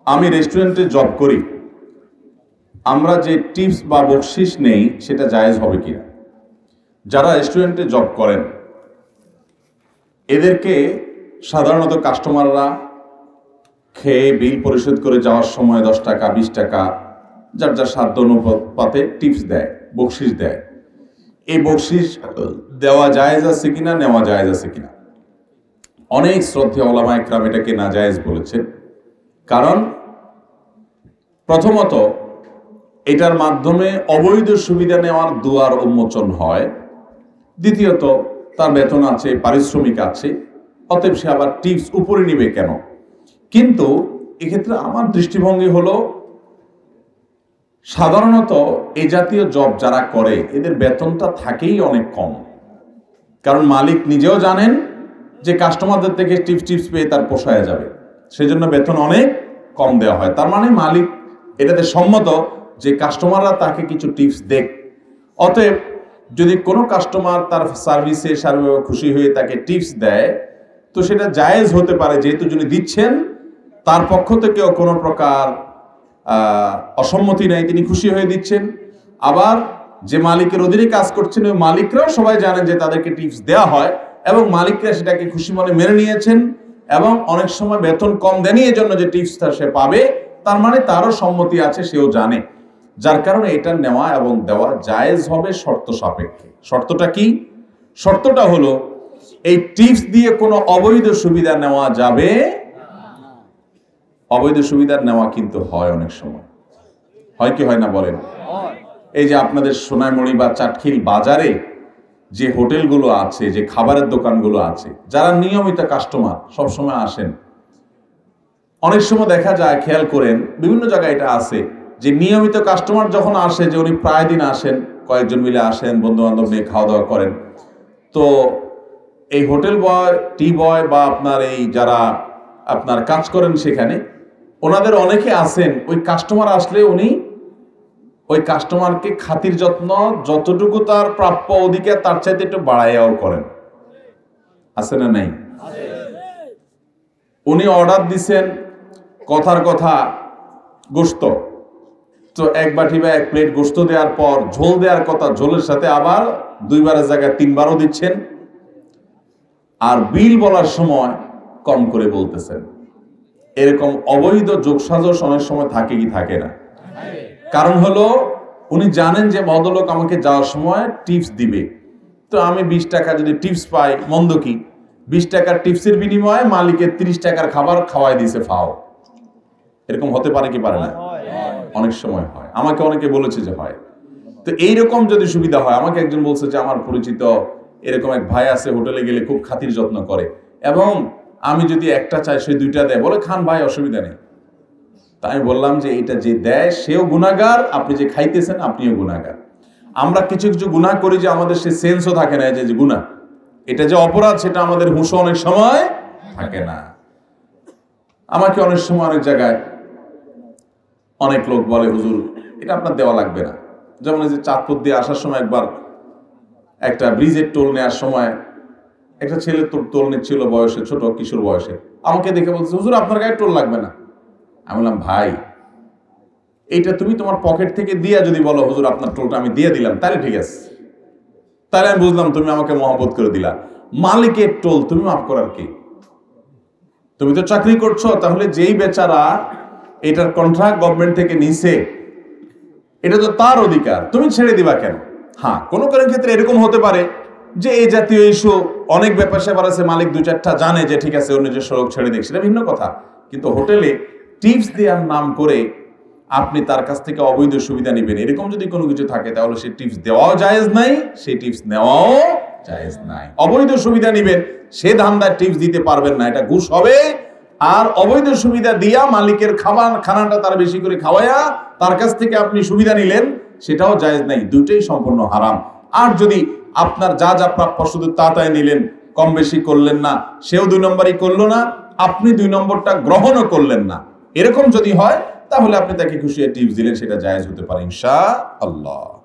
আমি রেস্টুরেন্টে জব করি, আমরা যে টিপস বা বকশিস নেই সেটা জায়েজ হবে কিনা? যারা রেস্টুরেন্টে জব করেন এদেরকে সাধারণত কাস্টমাররা খেয়ে বিল পরিশোধ করে যাওয়ার সময় 10 টাকা 20 টাকা যার যার সাধ্য অনুপাতে টিপস দেয়, বকশিস দেয়। এই বকশিস দেওয়া জায়েজ আছে কিনা, নেওয়া জায়েজ আছে কিনা? অনেক শ্রদ্ধেয় ওলামা ইকরাম এটাকে নাজায়েজ বলেছেন। কারণ প্রথমত এটার মাধ্যমে অবৈধ সুবিধা নেওয়ার দুয়ার উন্মোচন হয়, দ্বিতীয়ত তার বেতন আছে, পারিশ্রমিক আছে, অতএব সে আবার টিপস উপরে নিবে কেন? কিন্তু এক্ষেত্রে আমার দৃষ্টিভঙ্গি হলো সাধারণত এই জাতীয় জব যারা করে এদের বেতনটা থাকেই অনেক কম। কারণ মালিক নিজেও জানেন যে কাস্টমারদের থেকে টিপস পেয়ে তার পোষায় যাবে, সেজন্য বেতন অনেক কম দেওয়া হয়। তার মানে মালিক এটাতে সম্মত যে কাস্টমাররা তাকে কিছু টিপস দেখ। অতএব যদি কোনো কাস্টমার তার সার্ভিসে সার্বিকভাবে খুশি হয়ে তাকে টিপস দেয় তো সেটা জায়েজ হতে পারে, যেহেতু যিনি দিচ্ছেন তার পক্ষ থেকেও কোনো প্রকার অসম্মতি নেই, তিনি খুশি হয়ে দিচ্ছেন। আবার যে মালিকের অধীনে কাজ করছেন ওই মালিকরাও সবাই জানেন যে তাদেরকে টিপস দেওয়া হয় এবং মালিকরা সেটাকে খুশি মনে মেনে নিয়েছেন এবং অনেক সময় বেতন কম দেনই এই জন্য যে টিপসটা সে পাবে, তার মানে তারও সম্মতি আছে, সেও জানে। যার কারণে এটা নেওয়া এবং দেওয়া জায়েজ হবে শর্ত সাপেক্ষে। শর্তটা কি? শর্তটা হলো এই টিপস দিয়ে কোনো অবৈধ সুবিধা নেওয়া যাবে। অবৈধ সুবিধা নেওয়া কিন্তু হয়, অনেক সময় হয় কি হয় না বলেন? এই যে আপনাদের সোনাইমুড়ি বা চাটখিল বাজারে যে হোটেলগুলো আছে, যে খাবারের দোকানগুলো আছে, যারা নিয়মিত কাস্টমার সবসময় আসেন, অনেক সময় দেখা যায়, খেয়াল করেন বিভিন্ন জায়গায় এটা আছে যে নিয়মিত কাস্টমার যখন আসে, যে উনি প্রায় দিন আসেন, কয়েকজন মিলে আসেন, বন্ধু বান্ধব নিয়ে খাওয়া দাওয়া করেন, তো এই হোটেল বয়, টি বয় বা আপনার এই যারা আপনার কাজ করেন সেখানে ওনাদের অনেকে আছেন, ওই কাস্টমার আসলে উনি ওই কাস্টমারকে খাতির যত্ন যতটুকু তার প্রাপ্য অধিকার তার চাইতে একটু বাড়াইয়াও করেন। আছে না নাই? উনি অর্ডার দিছেন কথার কথা গোশত, তো এক বাটি বা এক প্লেট গোশত দেওয়ার পর ঝোল দেওয়ার কথা, ঝোলের সাথে আবার 2 বারের জায়গায় 3 বারও দিচ্ছেন, আর বিল বলার সময় কম করে বলতেছেন। এরকম অবৈধ যোগসাজশ অনেক সময় থাকে কি থাকে না? কারণ হলো উনি জানেন যে ভদ্রলোক আমাকে যাওয়ার সময় টিপস দিবে, তো আমি 20 টাকা যদি টিপস পাই মন্দ কি? 20 টাকার টিপসের বিনিময়ে মালিকের 30 টাকার খাবার খাওয়াই দিয়েছে ফাও। এরকম হতে পারে কি পারে না? অনেক সময় হয়, আমাকে অনেকে বলেছে যে হয়। তো এইরকম যদি সুবিধা হয়, আমাকে একজন বলছে যে আমার পরিচিত এরকম এক ভাই আছে, হোটেলে গেলে খুব খাতির যত্ন করে এবং আমি যদি একটা চাই সে 2টা দেয়, বলে খান ভাই, অসুবিধা নেই। তাই আমি বললাম যে এটা যে দেয় সেও গুনাহগার, আপনি যে খাইতেছেন আপনিও গুনাহগার। আমরা কিছু কিছু গুনাহ করি যে আমাদের সে সেন্সও থাকে না যে গুনাহ, এটা যে অপরাধ সেটা আমাদের হুঁশও অনেক সময় থাকে না। আমাকে অনেক সময় অনেক জায়গায় অনেক লোক বলে, হুজুর এটা আপনার দেওয়া লাগবে না। যেমন এই যে চাঁদপুর দিয়ে আসার সময় একবার একটা ব্রিজের টোল নেওয়ার সময় একটা ছেলে টোল নিচ্ছিল, বয়সে ছোট, কিশোর বয়সে, আমাকে দেখে বলছে, হুজুর আপনার গায়ে টোল লাগবে না। আমি বললাম, ভাই এইটা তুমি তোমার পকেট থেকে দিয়া যদি বলো হুজুর আপনার টোলটা আমি দিয়ে দিলাম, তাহলে ঠিক আছে, তাহলে আমি বুঝলাম তুমি আমাকে মহব্বত করে দিলা। মালিকের টোল তুমি মাফ করার কি? তুমি তো চাকরি করছো, তাহলে যেই বেচারা এটার কন্ট্রাক্ট গভর্নমেন্ট থেকে নিছে, এটা তো তার অধিকার, তুমি ছেড়ে দিবা কেন? হ্যাঁ, কোনো কোনো ক্ষেত্রে এরকম হতে পারে যে এই জাতীয় ইস্যু অনেক ব্যাপার স্যাপার আছে, মালিক 2-4টা জানে যে ঠিক আছে, অন্য যে সড়ক ছেড়ে দিক, সেটা ভিন্ন কথা। কিন্তু হোটেলে টিপস দেওয়ার নাম করে আপনি তার কাছ থেকে অবৈধ সুবিধা নেবেন, এরকম যদি কোনো কিছু থাকে তাহলে সেই টিপস দেওয়াও জায়েজ নাই, সেই টিপস নেওয়াও জায়েজ নাই। অবৈধ সুবিধা নেবেন, সে ধান্দায় টিপস দিতে পারবেন না, এটা ঘুষ হবে। আর অবৈধ সুবিধা দিয়া মালিকের খানাটা তার বেশি করে খাওয়ায়া তার কাছ থেকে আপনি সুবিধা নিলেন, সেটাও জায়েজ নাই, দুটোই সম্পূর্ণ হারাম। আর যদি আপনার যা যা প্রাপ্য শুধু তাই নিলেন, কম বেশি করলেন না, সেও 2 নম্বরই করলো না, আপনি 2 নম্বরটা গ্রহণও করলেন না, এরকম যদি হয় তাহলে আপনি তাকে খুশি টিপস দিলেন, সেটা জায়েজ হতে পারে ইনশাআল্লাহ।